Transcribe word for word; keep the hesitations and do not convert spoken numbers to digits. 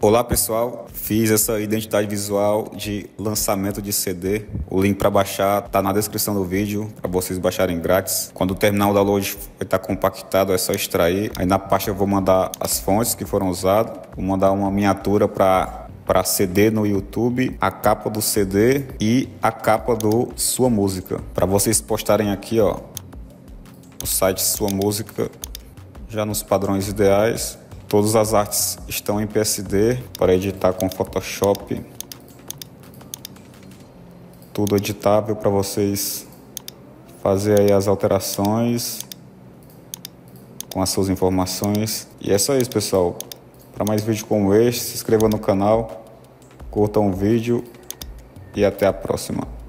Olá pessoal, fiz essa identidade visual de lançamento de C D. O link para baixar está na descrição do vídeo para vocês baixarem grátis. Quando terminar o download vai estar compactado, é só extrair. Aí na pasta eu vou mandar as fontes que foram usadas, vou mandar uma miniatura para para C D no YouTube, a capa do C D e a capa do Sua Música. Para vocês postarem aqui, ó, o site Sua Música, já nos padrões ideais. Todas as artes estão em P S D para editar com Photoshop. Tudo editável para vocês fazer aí as alterações com as suas informações. E é só isso, pessoal. Para mais vídeos como este, se inscreva no canal, curtam o vídeo e até a próxima.